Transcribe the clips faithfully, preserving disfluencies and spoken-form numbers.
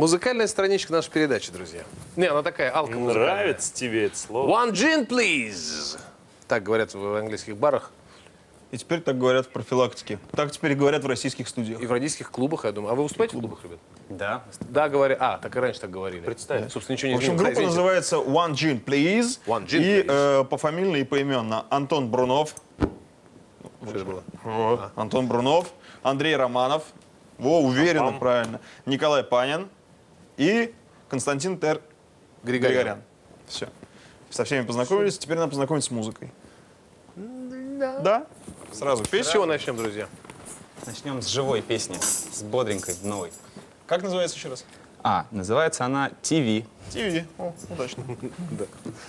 Музыкальная страничка нашей передачи, друзья. Не, она такая алко-музыкальная. Нравится тебе это слово? One gin, please. Так говорят в английских барах. И теперь так говорят в профилактике. Так теперь говорят в российских студиях. И в родительских клубах, я думаю. А вы выступаете в клубах, ребят? Да. Да, говорят. А, так и раньше так говорили. Представь. Да. Собственно, ничего не В общем, изменилось. группа называется One Gin, Please. One Gin, и please. э, пофамильно и поименно Антон Брунов. Что это было? О, Антон Брунов, Андрей Романов. Во, уверенно, Пам-пам. правильно. Николай Панин и Константин Тер Григорян. Григорян. Все. Со всеми познакомились, теперь надо познакомиться с музыкой. Да. Да? Сразу С песня. чего начнем, друзья? Начнем с живой песни, с бодренькой, новой. Как называется еще раз? А, называется она «ти ви». ти ви. О, удачно. Да.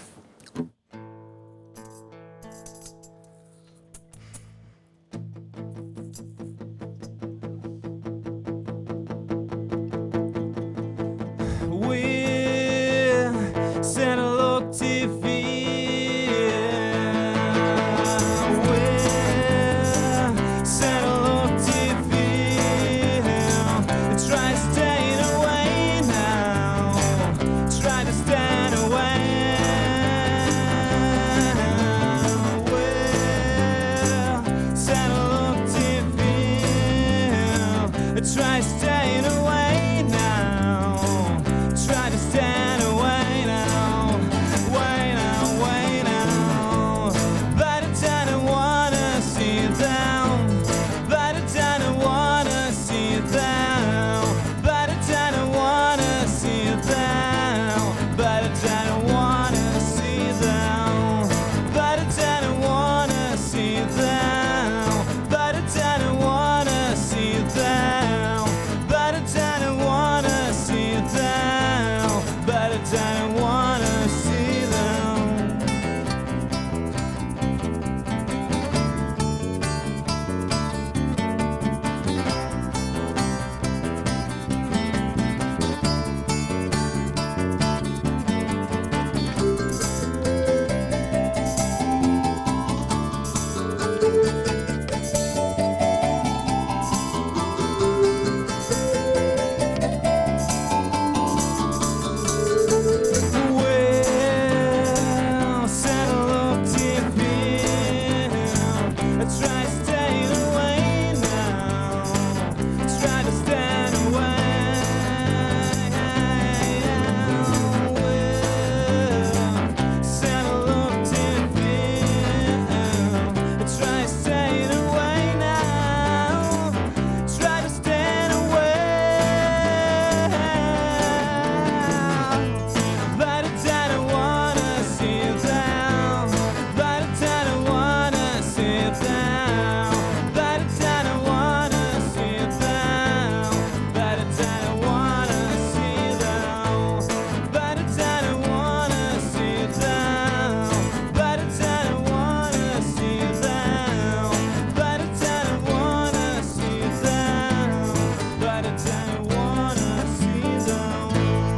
Try staying away now. Try to stand away now. Way now, way now. But I don't wanna see you down. But I don't wanna see you down. But I don't wanna see you down. But I don't wanna see you down. But I don't wanna see you down. But I don't wanna see you down. But I don't wanna see you down. But I don't wanna see you down. Well, settle up deep in. Try staying away now. Try to stand away. Well, settle up deep in. Try staying away now. Try to stand away. But I don't wanna see you down. But I don't wanna see you down. But I don't wanna see you down. But I don't wanna see you down. But I don't wanna see you down. But I don't wanna see you down. But I don't wanna see you down. But I don't wanna see you down.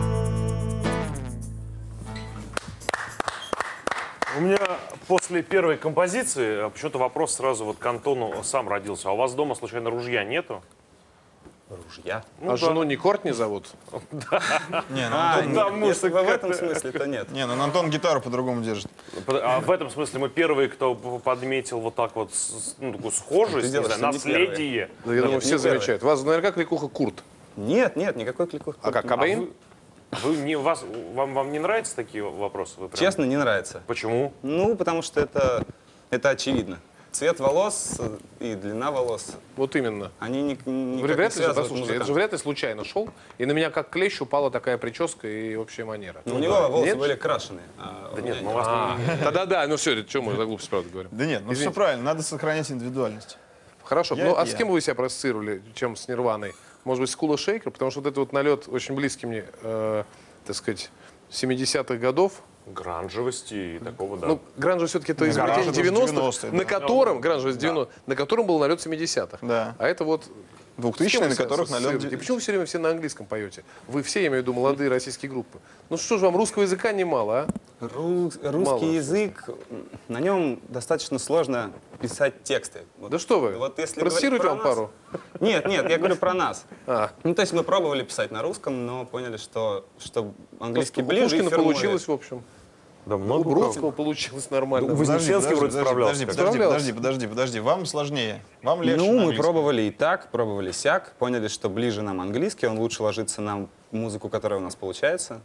У меня после первой композиции почему-то вопрос сразу вот к Антону сам родился. А у вас дома, случайно, ружья нету? Ружья. Ну, а да. жену не Кортни зовут? Не, ну А, Антон, нет, там если музыка. в этом смысле, то нет. не, ну Антон гитару по-другому держит. А в этом смысле мы первые, кто подметил вот так вот с- ну, такую схожесть, Ты делаешь, не знаю, что не наследие. Да, я думаю, Нет, все не первый. замечают. Вас наверняка кликуха Курт. Нет, нет, никакой кликухи. А как, А Кобейн? вы, вы не, вас, вам, вам не нравятся такие вопросы? Вы прям- Честно, не нравится. Почему? Ну, потому что это, это очевидно. Цвет волос и длина волос, Вот именно. они ни, никак не Вряд ли, же, связаны с послушайте, это же музыкантом. вряд ли случайно шел, и на меня как клещ упала такая прическа и общая манера. Ну, у него волосы Нет? были крашеные. А у Да меня нет, мы вас А, Да-да-да, ну все, что мы за глупость, правда, говорим. Да нет, ну все Извините. правильно, надо сохранять индивидуальность. Хорошо, Я ну это а с я. кем вы себя проассоциировали, чем с Нирваной? Может быть, с Кула Шейкер? Потому что вот этот вот налет очень близкий мне, э, так сказать, семидесятых годов. Гранжевости и такого, да. Ну, гранж все-таки это Гранж изобретение это же девяностых, девяностые, на да. котором, гранж из девяностых, на котором был налет семидесятых. Да. А это вот двухтысячные, на которых налет... И почему вы все время все на английском поете? Вы все, я имею в виду, молодые российские группы. Ну что же вам русского языка немало, а? Ру- русский Мало. язык, на нем достаточно сложно писать тексты. Вот- Да что вы, вот если процитировать говорить вам про нас- пару? Нет, нет, я говорю про нас. А. Ну, то есть мы пробовали писать на русском, но поняли, что, что английский Просто у ближе. и Пушкина фирмовее. получилось, в общем. Да У много у кого. Бродского получилось нормально. Ну, Вознесенский вроде справлялся. Подожди, подожди, Справлялся? подожди, подожди, подожди. Вам сложнее. Вам легче Ну, на мы английском. пробовали и так, пробовали сяк, поняли, что ближе нам английский, он лучше ложится на музыку, которая у нас получается.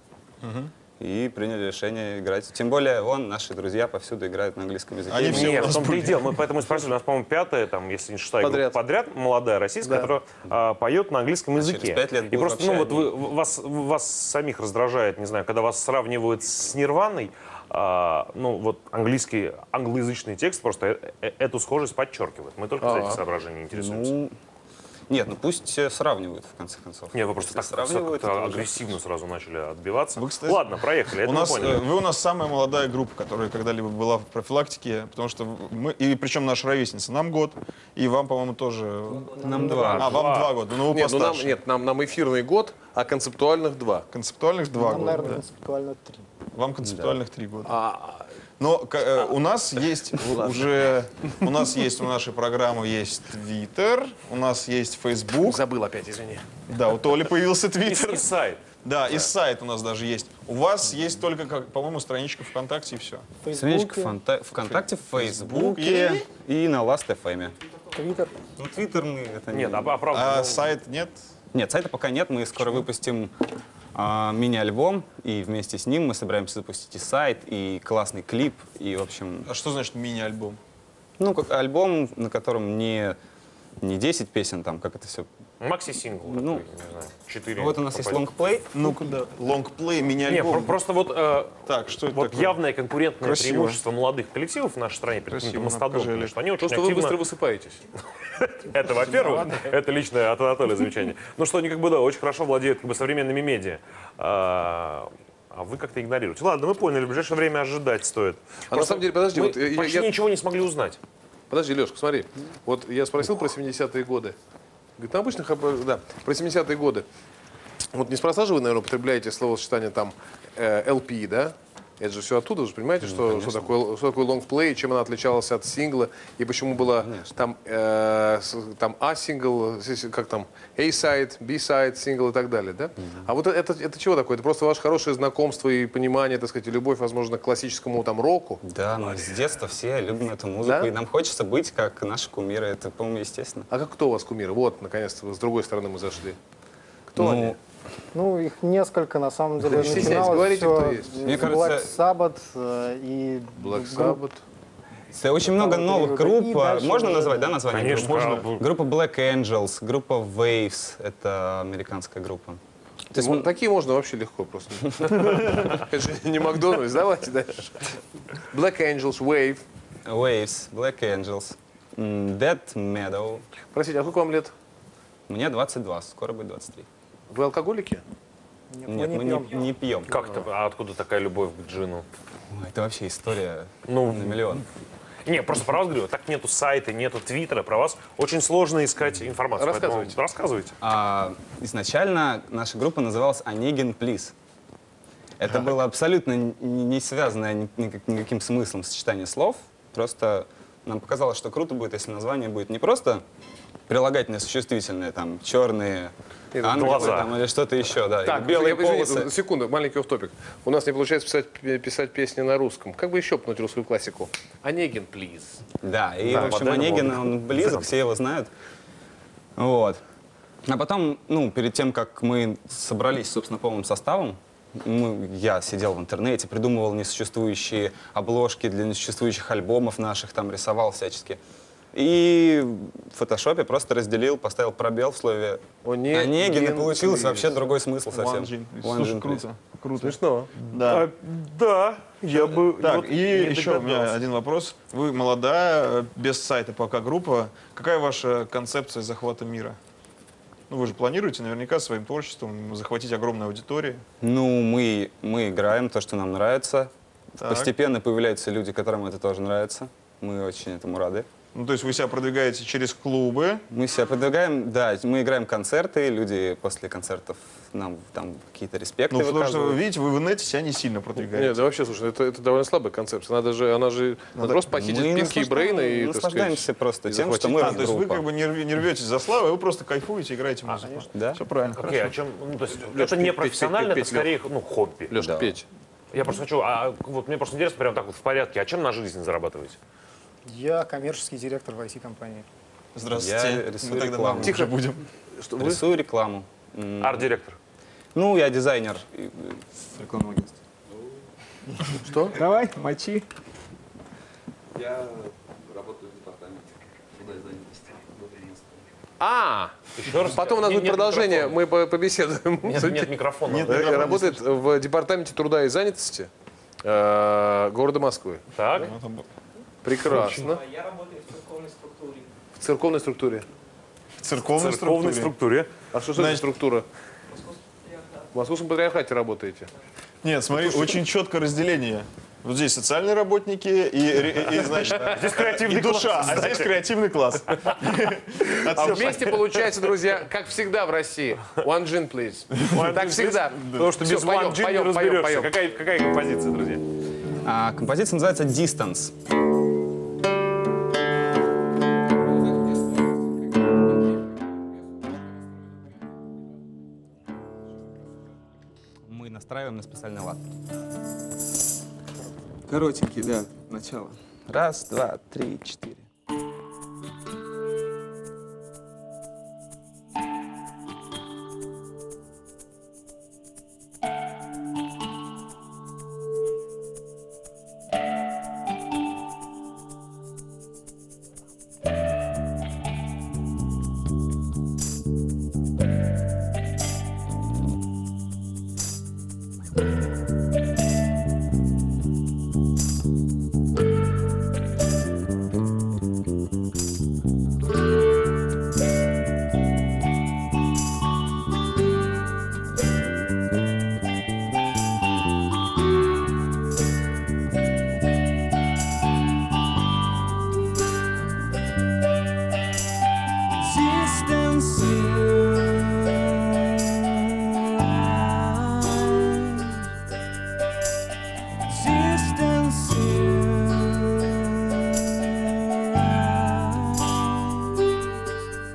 И приняли решение играть. Тем более, вон, наши друзья повсюду играют на английском языке. Они все Нет, у в нас том-то и были. дело. Мы поэтому и спросили. У нас, по-моему, пятая, там, если не шестая Подряд. группа подряд, молодая российская, Да. которая а, поет на английском А языке. через пять лет И будут просто, ну, вообще вот вы, вас, вас самих раздражает, не знаю, когда вас сравнивают с Нирваной, а, ну, вот английский, англоязычный текст просто э- э- эту схожесть подчеркивает. Мы только из Ага. этих соображений интересуемся. Ну, нет, ну пусть э, сравнивают, в конце концов. Нет, вы просто Если так сравнивают, как-то это уже- агрессивно сразу начали отбиваться. Вы, кстати, Ладно, проехали, это У мы нас, поняли. э, вы у нас самая молодая группа, которая когда-либо была в профилактике, потому что мы, и причем наша ровесница, нам год, и вам, по-моему, тоже... Нам два. А, вам два года, ну вы Нет, ну нам, постарше. нет, нам, нам эфирный год, а концептуальных два. Концептуальных два Нам, года. наверное, да. концептуально три. Вам концептуальных три года. А, Но к- э, у нас есть у- уже, у нас есть у нашей программы есть Твиттер, у нас есть Фейсбук. забыл опять, извини. Да, у Толи появился И, Твиттер. и сайт. Да, и сайт у нас даже есть. У вас есть только, как, по-моему, страничка ВКонтакте и все. В Страничка Фейсбуке, Фонта- ВКонтакте, в Фейсбуке. Фейсбуке и на Last эф эм. Твиттер. Ну, Твиттер мы... Это Нет, не... а, а правда, А ну, сайт нет? Нет, сайта пока нет. Мы скоро выпустим а, мини-альбом, и вместе с ним мы собираемся запустить и сайт, и классный клип, и, в общем... А что значит мини-альбом? Ну, как альбом, на котором не, не десять песен, там, как это все... макси-сингл, Ну, такой, не знаю, четыре. Вот у нас есть композиции. лонгплей. Ну куда? Лонгплей, Не, мини-альбом. про- просто вот, э, Так, что это вот такое? явное конкурентное Красиво. преимущество молодых коллективов в нашей стране перед Красиво, какими-то мастодонтами, покажи, что они очень Просто вы активно... быстро высыпаетесь. Это, во-первых, это личное от Анатолия замечание. Ну что они как бы, да, очень хорошо владеют как бы современными медиа. А, а вы как-то игнорируете. Ладно, мы поняли, в ближайшее время ожидать стоит. А на самом деле, подожди, мы вот я- почти я- ничего не смогли узнать. Подожди, Лешка, смотри. Вот я спросил про семидесятые годы. Говорит, на обычных, об- да, про семидесятые годы. Вот неспроста же вы, наверное, употребляете словосочетание там э, эл пи, да? Это же все оттуда, вы же понимаете, что, что такое, что такое лонгплей, чем она отличалась от сингла, и почему была там, э, с- там А-сингл, с- как там, A-сайд, B-сайд, сингл и так далее, да? А вот это, это чего такое? Это просто ваше хорошее знакомство и понимание, так сказать, и любовь, возможно, к классическому там року? Да, мы с детства все любим эту музыку, Да? и нам хочется быть как наши кумиры. Это, по-моему, естественно. А как кто у вас кумиры? Вот, наконец-то, с другой стороны мы зашли. Кто Ну, они? Ну, их несколько, на самом деле. Не стесняйтесь, Начиналось говорите, всё кто есть. с Мне Black кажется- Sabbath э, и Black групп- Sabbath. это очень много Там новых периода. групп. И дальше Можно уже, назвать, да. да, название? Конечно, групп? можно. Группа Black Angels, группа Waves, это американская группа. То есть вот такие можно вообще легко просто. Это же не Макдональдс, давайте дальше. Black Angels, Wave. Waves, Black Angels, м, Dead Meadow. Простите, а сколько вам лет? Мне двадцать два, скоро будет двадцать три. Вы алкоголики? Нет, Нет, мы мы не не, пьем. не пьем. Как это? А откуда такая любовь к джину? Ой, это вообще история Ну, на миллион. Не, просто про вас говорю, так нету сайта, нету твиттера, про вас очень сложно искать информацию. поэтому Рассказывайте. Рассказывайте. А, изначально наша группа называлась Онегин Плиз. Это было абсолютно н- не связанное ни- никак- никаким смыслом сочетание слов. Просто нам показалось, что круто будет, если название будет не просто прилагательное существительное, там, черные ангелы глаза. там, или что-то еще, да, Так, или белые я- извините, полосы. секунду, маленький офф-топик. У нас не получается писать, писать песни на русском. Как бы еще пнуть русскую классику? Онегин, please. Да, и, Да, в общем, модель Онегин, молодых. он близок, все его знают. Вот. А потом, ну, перед тем, как мы собрались, собственно, полным составом, мы- я сидел в интернете, придумывал несуществующие обложки для несуществующих альбомов наших, там рисовал всячески. И в фотошопе просто разделил, поставил пробел в слове Онегин, Онегин, и получился please. вообще другой смысл совсем. One Gin, please. One Слушай, Gin, please. круто, круто. Смешно. Да. А, да, я бы... Так, вот и не еще у меня догадался. один вопрос. Вы молодая, без сайта пока группа. Какая ваша концепция захвата мира? Ну, вы же планируете наверняка своим творчеством захватить огромную аудиторию. Ну, мы, мы играем то, что нам нравится. Так. Постепенно появляются люди, которым это тоже нравится. Мы очень этому рады. Ну, то есть вы себя продвигаете через клубы. Мы себя продвигаем, да, мы играем концерты, люди после концертов нам там какие-то респекты Ну, потому что, выказывают. видите, вы в инете себя не сильно продвигаете. Нет, да вообще, слушай, это, это довольно слабая концепция. Надо же, она же надо просто похитить Мы Пинки и Брейна и, так наслаждаемся сказать, просто и тем, что захватить. мы А, то есть вы рок-группа. как бы не, рв- не рветесь за славу, а вы просто кайфуете, играете музыку. Да? Все правильно, Окей, хорошо. о чем, ну, то есть Лёш, это петь, не петь, профессионально, петь, это скорее, ну, хобби. Леша, петь. Я просто хочу, а вот мне просто интересно, прям так вот в порядке, а чем на жизнь зарабатываете? Я коммерческий директор в ай ти-компании. Здравствуйте. Я рисую Мы тогда рекламу. на Тихо. «вы» будем. Что вы? Рисую рекламу. М, Арт-директор. Ну, я дизайнер и- и в рекламном агентстве. Что? Давай, мочи. Я работаю в департаменте труда и занятости. А, Еще раз. потом у нас Нет, будет нет продолжение, микрофона. мы по- побеседуем. Нет, нет микрофона. Нет. Э, микрофон не Работает в департаменте труда и занятости э, города Москвы. Так, Ну, там Прекрасно. Я работаю в церковной структуре. В церковной структуре. В церковной в церковной структуре. структуре. А что, что это за структура? В Московском патриархате работаете. Нет, смотри, очень четкое разделение. Вот здесь социальные работники и, и, и, значит, Здесь креативный и душа, класс, а здесь креативный класс. А вместе получается, друзья, как всегда в России. One gin, please. Так всегда. Потому что Всё, без поем, One Gin не поем, поем, разберешься. поем. Какая, какая композиция, друзья? А, композиция называется «Distance». Мы настраиваем на специальный лад. Коротенький, да, начало. Раз, два, три, четыре. Distance Distance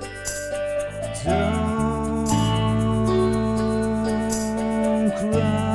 Don't cry.